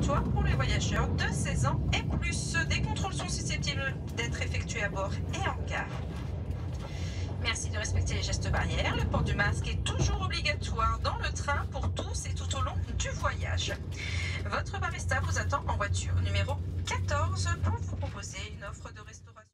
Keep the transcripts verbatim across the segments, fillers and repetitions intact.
obligatoire pour les voyageurs de seize ans et plus. Des contrôles sont susceptibles d'être effectués à bord et en gare. Merci de respecter les gestes barrières. Le port du masque est toujours obligatoire dans le train pour tous et tout au long du voyage. Votre barista vous attend en voiture numéro quatorze pour vous proposer une offre de restauration.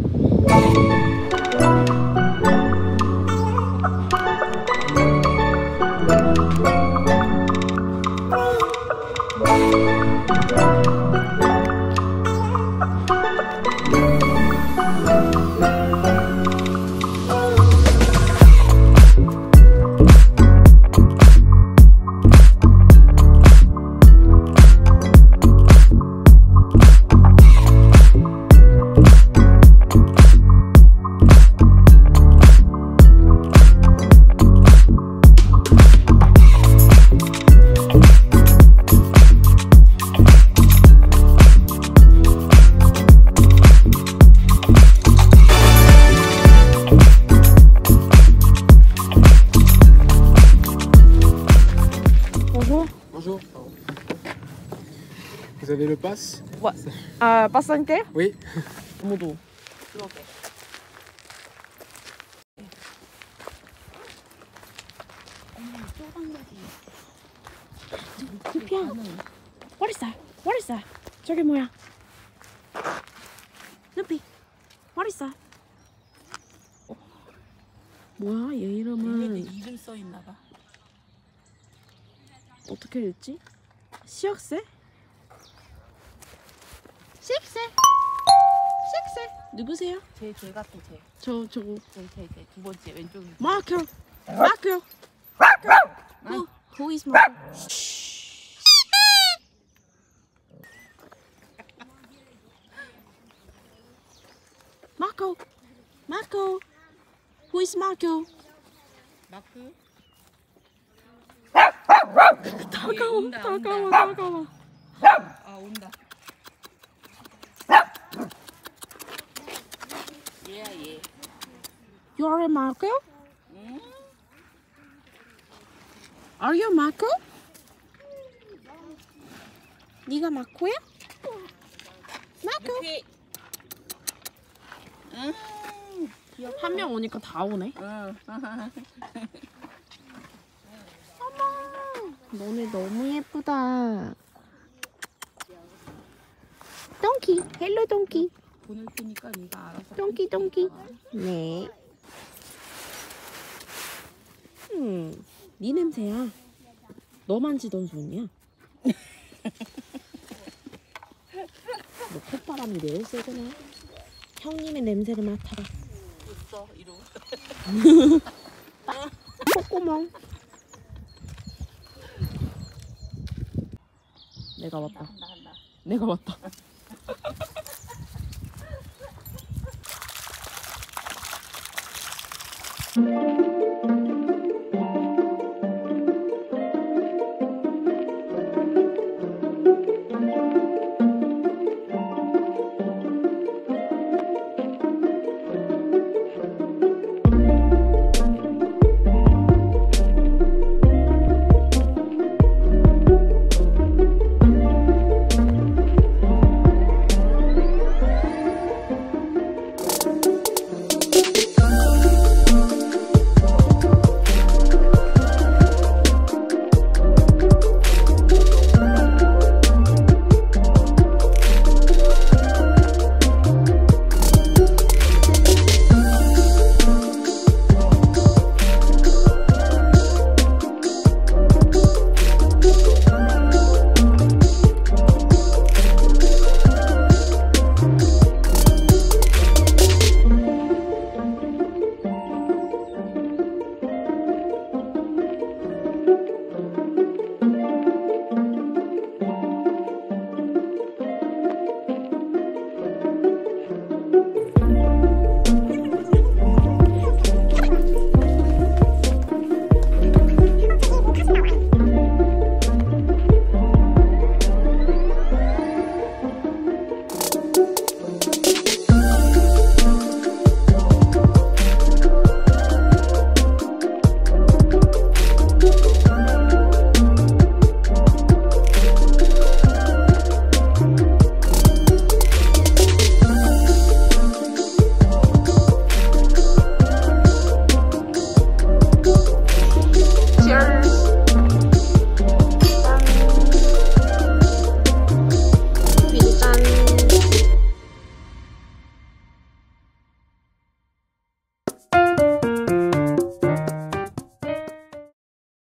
Bonjour. Vous avez le pass? Ouais. Ah, pass sanitaire? Oui. Modo. 루피야. What is that? What is that? 저게 뭐야? 루피. What is that? 어. 뭐야? 얘 이름은 이름 써 있나 봐. 어떻게 읽지? 시역새? 시역새? 시역새? 누구세요? 제, 제 같아, 제. 저, 저거. 제, 제, 제. 두 번째, 왼쪽. 마크! 마크! Who, who is Marco? Marco! Marco! Who is Marco? 마크? 다가와, 온다, 다가와, 온다. 다가와. 아, 온다. 얘야, 얘. You are a Marco? 응? Are you Marco? 네가 마코야? 마코? 루피. 응? 한 명 오니까 다 오네. 응. 너네 너무 예쁘다. 똥키, 헬로 똥키. 보낼 테니까 네가 알아서. 똥키 똥키. 네. 음, 네 냄새야. 너 만지던 손이야. 너 콧바람이 매우 세구나. 형님의 냄새를 맡아라. 있어, 이러고. 콧구멍. 내가 왔다. 한다, 한다. 내가 왔다.